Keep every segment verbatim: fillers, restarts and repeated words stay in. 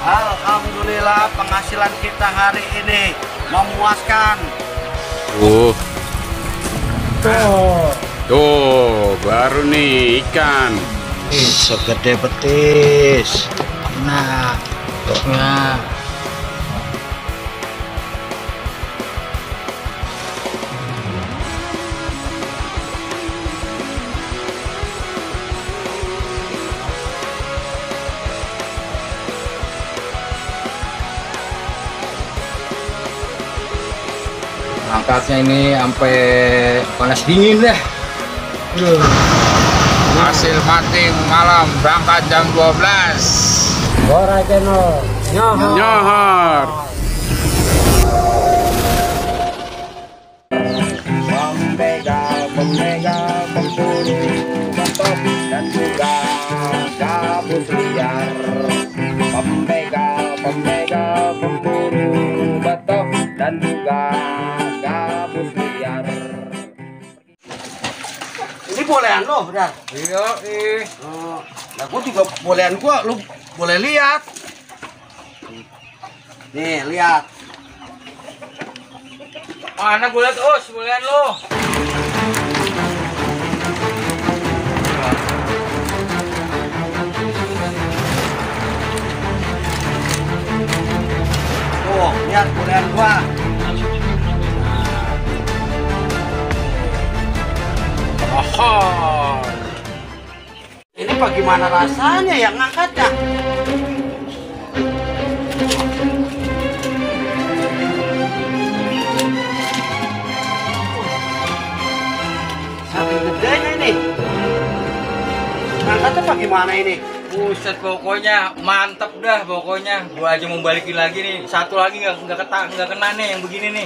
Alhamdulillah penghasilan kita hari ini memuaskan. Uh. Tuh. Tuh, baru nih ikan. Ih, segede betis. Nah, nah. Angkatnya ini sampai panas dingin dah. Hasil mating malam berangkat jam dua belas. Bora channel. Nyohor. Nyohor. Pembegal, pembegal, pemburu, betok dan juga gabus liar. Pembegal, pembegal, pemburu, betok dan juga gabus liar. Ini bolehan lo, dah. Iya, ih. Oh, nah gua juga bolehan gua, lu boleh lihat. Nih, lihat. Mana gue liat, oh, sebulan lo. Tuh, lihat bolehan gua. Oh. Ini bagaimana rasanya yang ngangkatnya? Saking gedenya ini. Ngangkatnya bagaimana ini? Buset, pokoknya mantep dah pokoknya. Gua aja mau balikin lagi nih. Satu lagi nggak nggak kena nggak kena nih yang begini nih.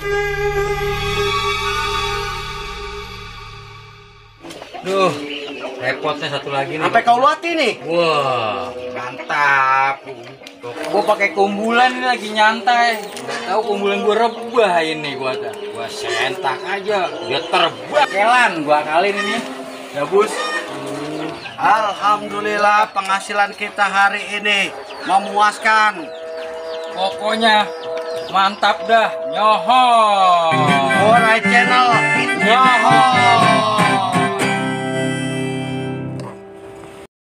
Duh, repotnya satu lagi nih. Sampai kau luati nih. Wah, mantap. Gua pakai kumbulan ini lagi nyantai. Nggak tahu kumbulan gua rebah ini gua ada. Gua sentak aja, dia terbang. Kelan gua kali ini. Ya, Bus. Alhamdulillah penghasilan kita hari ini memuaskan. Pokoknya mantap dah. Nyohor. Bora channel. Nyohor.